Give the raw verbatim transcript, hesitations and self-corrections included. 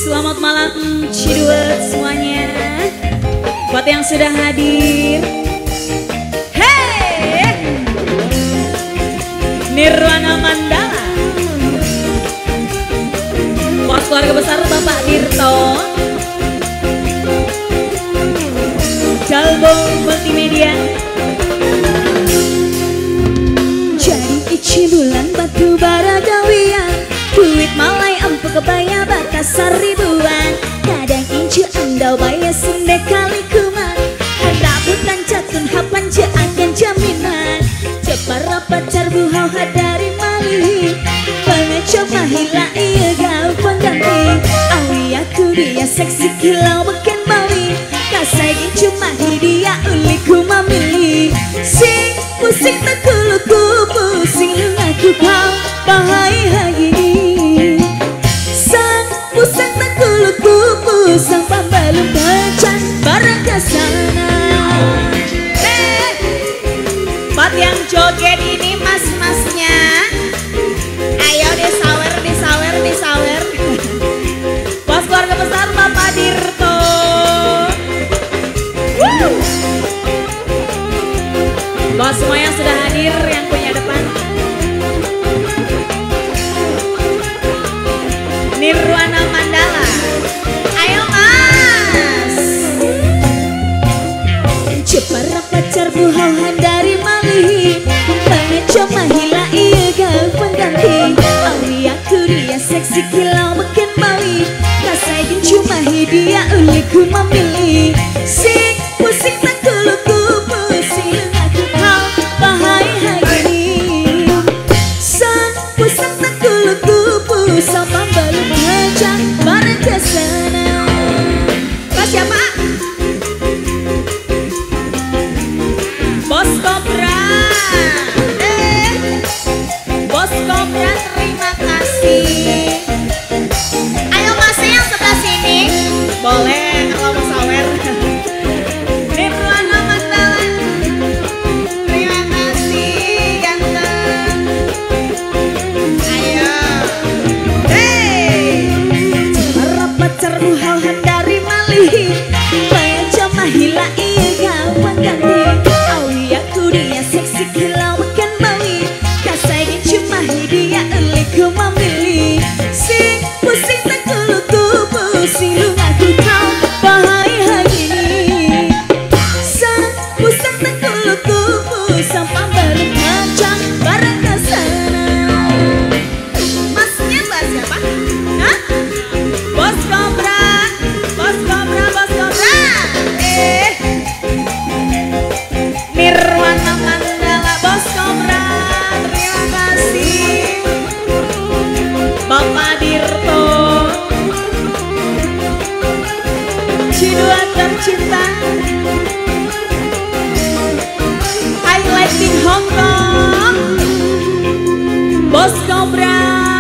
Selamat malam Ciduet semuanya. Buat yang sudah hadir, hey, Nirwana Mandala, buat keluarga besar Bapak Dirto, Jalbo Multimedia. Jadi ici bulan batu bara gawian, duit malai empuk kebaya bakasar ribuan. Kadang incu andau baya sunde kali kuman, hendak bukan catun hapan je akan jaminan. Cepara pacar buhau hadari mali, pengecob mahila iya gau pengganti. Awi aku dia seksi kilau beken bawi, kasai incu mahi dia uliku mamili. Sing pusing tak kuluku, pusing lungaku kau bahai hari. Sang pusang tak kuluku, pusang pambalum bacan barang kesana. Eh, buat yang joget ini mas-masnya, ayo disawer, disawer, disawer. Bos keluarga besar Bapak Dirto. Woo! Bos semua yang sudah hadir, yang punya depan. Nirwana Mandala, ayo mas. Cepara pacar buhau handari mali, pengecob mahila iya gau pengganti. Awi aku dia seksi kilau beken bawi, kasai gincu mahi dia uliku memilih. Sing pusing tak kuluku, pusing lungaku kau bahai hari. Sang pusang tak kuluku, pusang pambalum bacan bareng kesana. Pas siapa? Bos Kobra. Eh, Bos Kobra terima kasih. Ayo mas yang sebelah sini, boleh kalau mau sawer. Nirwana Mandala, terima kasih ganteng. Ayo, hey, para pacar buhau handari mali, pengecob mahila iya gau pengganti. Awi aku dia seksi kilau beken bawi, kasai gincu mahi dia uliku memilih. Sing pusing tak kuluku, pusing lungaku kau bahai hari. Sang pusang tak kuluku, pusang pambalum bacan bareng kesana. Masnya mbak siapa? Hah? Bos Kobra, Bos Kobra, Bos Kobra. Eh, Nirwana Mandala, Bos Kobra, terima kasih. Bapak Dirto, Ciduet tercinta, highlighting Hong Kong, Bos Kobra.